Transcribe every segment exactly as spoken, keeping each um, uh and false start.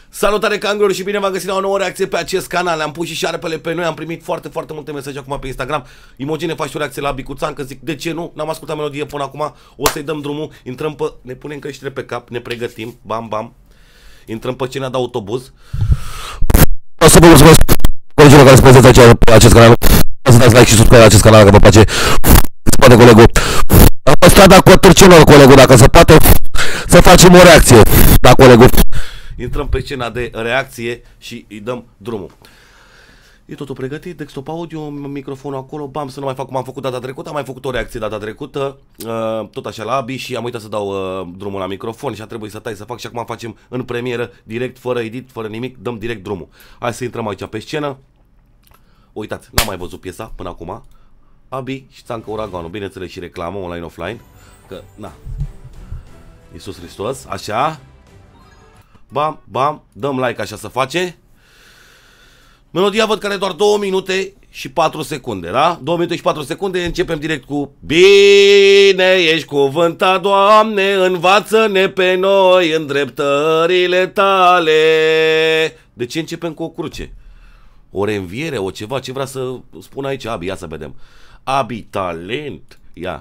Salutare canguri și bine v-am găsit la o nouă reacție pe acest canal. Am pus și șarpele pe noi, am primit foarte, foarte multe mesaje acum pe Instagram. Imogine, faci o reacție la Bicuțan, că zic, de ce nu? N-am ascultat melodie până acum, o să-i dăm drumul, intrăm pe, ne punem căștile pe cap, ne pregătim, bam, bam. Intrăm pe scena de autobuz. O să vă mulțumesc colegilor care se prezentă aici pe acest canal. O să dați like și subscribe la acest canal dacă vă place. Se poate, colegul. Am pe strada Cotârcelor, colegul, dacă se poate, să facem o reacție. Da, colegul. Intrăm pe scena de reacție și îi dăm drumul. E totul pregătit, desktop audio, microfonul acolo, bam, să nu mai fac cum am făcut data trecută. Am mai făcut o reacție data trecută, uh, tot așa la Abi, și am uitat să dau uh, drumul la microfon și a trebuit să tai să fac, și acum facem în premieră, direct, fără edit, fără nimic, dăm direct drumul. Hai să intrăm aici pe scenă. Uitați, n-am mai văzut piesa până acum. Abi și Țancă Uraganul, bineînțeles și reclamă online-offline, că, na, Iisus Hristos, așa. Bam, bam, dăm like, așa se face. Melodia văd că are doar două minute și patru secunde, da? două minute și patru secunde, începem direct cu bine ești cuvântat, Doamne, învață-ne pe noi în dreptările tale. De ce începem cu o cruce? O reînviere, o ceva, ce vrea să spun aici Abi, ia să vedem. Abi talent, ia.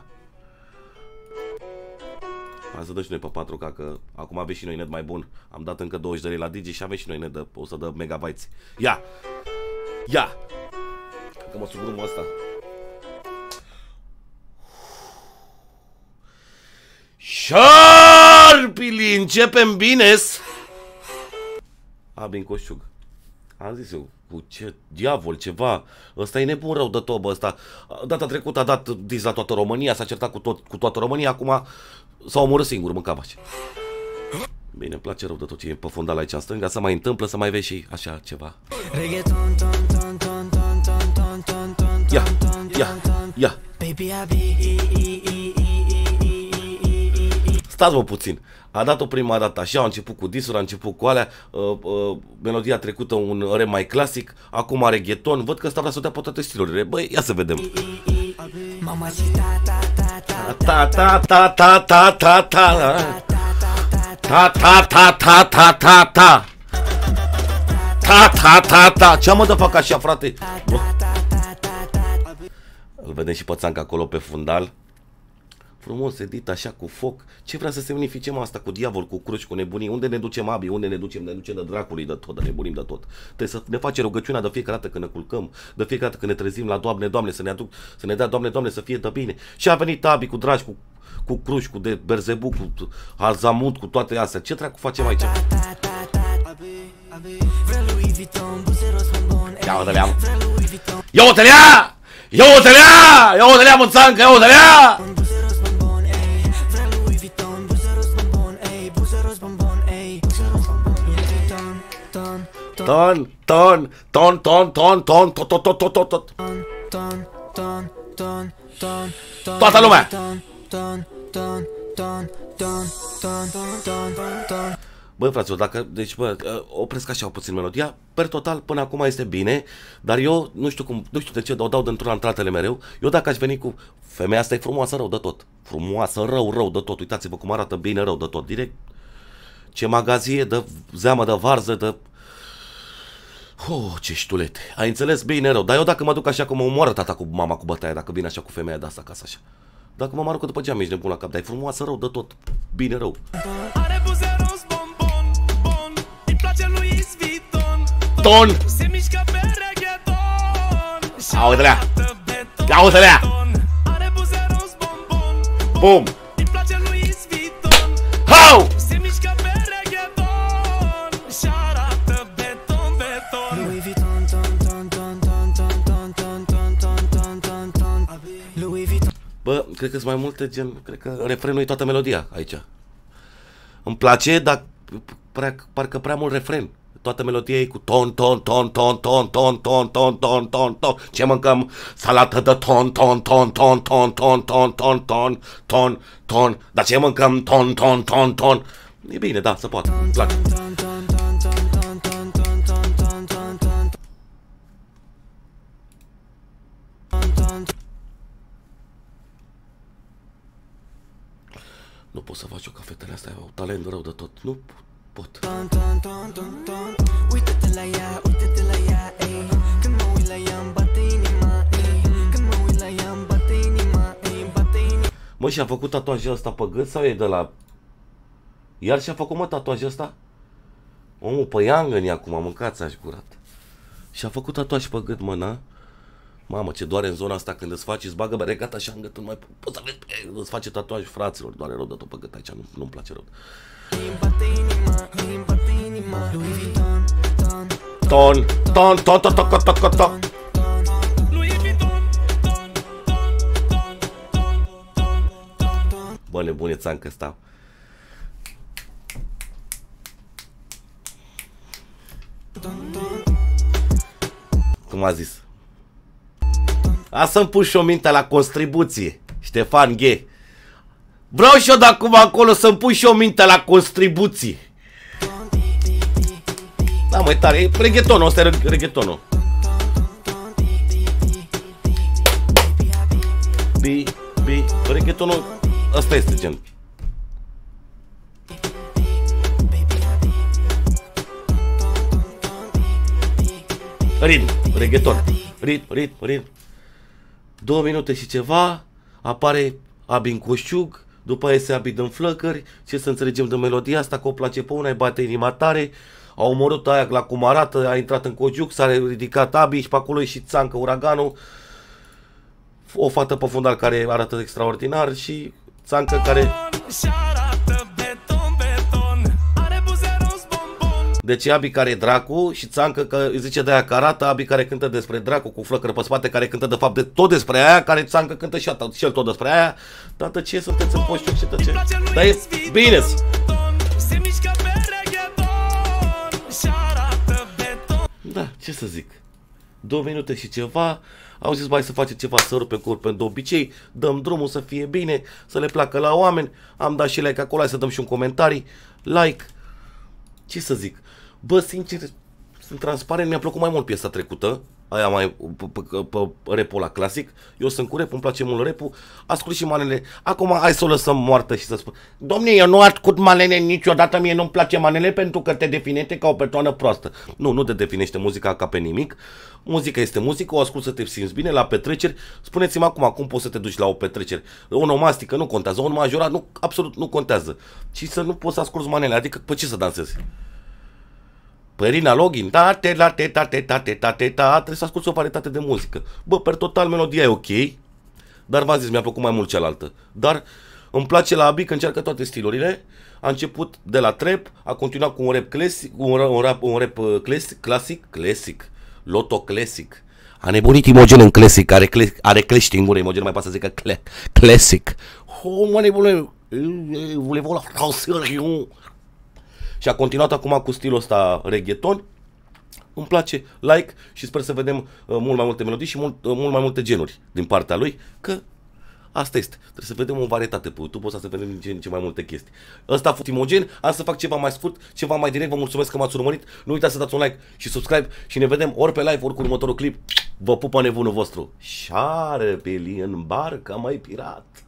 Hai să dăm și noi pe patru K, că acum aveți și noi net mai bun. Am dat încă douăzeci de lei la Digi și aveți și noi net de, o să dăm megabytes. Ia! Ia! Că mă sub drumul ăsta. Șarpili, începem bine-s! Abi în coșciug. Am zis eu, cu ce diavol, ceva. Ăsta e nebun rău de tot, bă, ăsta. Data trecută a dat dis la toată România, s-a certat cu, tot, cu toată România, acum s-a omorât singur, mânca vaci. Bine, îmi place rău de tot ce e pe fundal aici în stânga, să mai întâmplă, să mai vezi și așa ceva. Ia, ia, ia. Stați-mă puțin. A dat-o prima dată așa, a început cu disuri, a început cu alea, uh, uh, melodia trecută un rem mai clasic, acum are reggaeton, văd că ăsta vrea să dea pe toate stilurile. Băi, ia să vedem. Ta ta ta ta ta ta ta ta ta ta ta ta ta ta ta ta ta ta. Ce mă dă fac așa, frate? Îl vedem și pe Țancă acolo pe fundal. Frumos edit așa cu foc. Ce vrea să semnificem asta cu diavol, cu cruci, cu nebunii? Unde ne ducem, Abi? Unde ne ducem? Ne ducem de dracului de tot, de nebunim de tot. Trebuie să ne face rugăciunea de fiecare dată când ne culcăm, de fiecare dată când ne trezim la Doamne, Doamne, să ne aduc, să ne dea Doamne, Doamne, să fie de bine. Și a venit Abi cu dragi, cu, cu cruci, cu de Berzebu, cu Alzamut, cu toate astea. Ce dracu facem aici? Ia uite-le, ia uite-le, ia uite-le, ia uite-le, mă, Țancă, ia uite-le! Ton, ton, ton, ton, ton, ton, tot, tot, tot, tot, tot, tot. Toată lumea! Băi, fraților, dacă, deci, bă, opresc așa puțin melodia, per total, până acum este bine, dar eu nu știu cum, nu știu de ce o dau dintr-una în altele mereu. Eu dacă aș veni cu femeia asta, e frumoasă rău de tot, frumoasă rău, rău de tot, uitați-vă cum arată bine rău de tot, direct, ce magazie de zeamă de varză, de... Oh, ce ștulete, ai înțeles bine rău, dar eu dacă mă duc așa cum mă omoară tata cu mama cu bătaia, dacă vine așa cu femeia de asta acasă așa. Dacă mă aruncă după geam, ești nebun la cap, dar e frumoasă rău de tot, bine rău. Are buze roz, bonbon, bon, îi place lui Isviton. Ton! Se mișcă pe reggaeton. Ia uite-le-a! Ia uite-le-a! Are buze roz, bonbon, bum! Îi place lui Isviton. Hau! Se mișcă pe reggaeton și arată beton, beton. Louis Vuitton, ton, ton, ton, ton, ton, ton, ton, ton, ton, ton, ton, Louis Vuitton. Bă, cred că sunt mai multe gen, cred că refrenul e toată melodia aici. Îmi place, dar prea, parcă prea mult refren. Toată melodia e cu ton, ton, ton, ton, ton, ton, ton, ton, ton, ton, ton. Ce mâncăm? Salată de ton, ton, ton, ton, ton, ton, ton, ton, ton, ton, ton. Dar ce mâncăm? Ton, ton, ton, ton. E bine, da, se poate. Îmi place. Nu poți să faci o cafetele astea, au talent rău de tot. Nu, pot. Uite-te la ea, uite-te la ea, ei. Când mă uit la ea îmi bate inima, ei. Când mă uit la ea îmi bate inima, ei. Bate inima. Mă, și-a făcut tatuajul ăsta pe gât sau e de la... Iar și-a făcut, mă, tatuajul ăsta? Omul pe iangăni acum, mâncați-aș gurat. Și-a făcut tatuaj pe gât, mă, na? Mamă, ce doare în zona asta când îți faci, îți bagă beregata așa în gât, nu mai poți să vezi, îți face tatuaj, fraților, doare rău de tot pe gât aici, nu, nu-mi place rău. Ton, ton, ton, ton, ton, ton, ton, ton. Bă, nebune, țancă stau. Cum a zis? A să-mi pun și o minte la contribuție, Ștefan G. Vreau și eu de acum acolo să-mi pun și o minte la contribuție. Da, măi, tare, e reggaetonul, ăsta e reggaetonul. Bi, bi, reggaetonul, ăsta este gen. Ritm, reggaeton, ritm, ritm, ritm. Două minute și ceva, apare Abi în coșciug, după aia iese Abi din flăcări, ce să înțelegem de melodia asta, că o place pe una, îi bate inima tare, a omorât aia la cum arată, a intrat în coșciug, s-a ridicat Abi și pe acolo e și Țancă, uraganul, o fată pe fundal care arată extraordinar și Țancă care... Deci Abi care e dracu și Țancă că îi zice de aia că arată, Abi care cântă despre dracu cu flăcări pe spate, care cântă de fapt de tot despre aia, care Țancă cântă și, și el tot despre aia. Tată, ce sunteți în poștiuc și ce? Dar e bine. Da, ce să zic. Două minute și ceva, au zis mai să facem ceva, să rupem cu urpen de obicei, dăm drumul să fie bine, să le placă la oameni, am dat și like acolo, hai să dăm și un comentarii, like. Ce să zic? Bă, sincer, sunt transparent, mi-a plăcut mai mult piesa trecută, aia mai pe rap-ul ăla clasic. Eu sunt cu rap, îmi place mult rap-ul, ascult și manele. Acum hai să o lăsăm moartă și să spun: domne, eu nu ascult manele niciodată, mie nu-mi place manele pentru că te definește ca o persoană proastă. Nu, nu te definește muzica ca pe nimic. Muzica este muzică, o ascult să te simți bine la petreceri. Spuneți-mi acum, cum poți să te duci la o petrecere? O onomastică nu contează, un majorat nu, absolut nu contează. Și să nu poți să asculti manele, adică pe ce să dansezi? Părina Login, ta te la te ta te ta te ta te ta, trebuie să asculti o varietate de muzică. Bă, per total melodia e ok, dar v-am zis, mi-a plăcut mai mult cealaltă. Dar îmi place la Abi că încearcă toate stilurile. A început de la trap, a continuat cu un rap clasic, un, un rap, un rap clasic, clasic, clasic, Loto clasic. A nebunit Imogen în clasic, are are clești în gură, Imogen mai pasă să zică clasic. Oh, mă nebune, voulez-vous la français? Și a continuat acum cu stilul ăsta reggaeton. Îmi place, like și sper să vedem uh, mult mai multe melodii și mult, uh, mult mai multe genuri din partea lui, că asta este. Trebuie să vedem o varietate pe YouTube, o să vedem din ce în ce mai multe chestii. Ăsta a fost Imogen, am să fac ceva mai scurt, ceva mai direct. Vă mulțumesc că m-ați urmărit. Nu uitați să dați un like și subscribe și ne vedem ori pe live, ori cu următorul clip. Vă pupă nebunul vostru. Șarpeli în barca, mai pirat.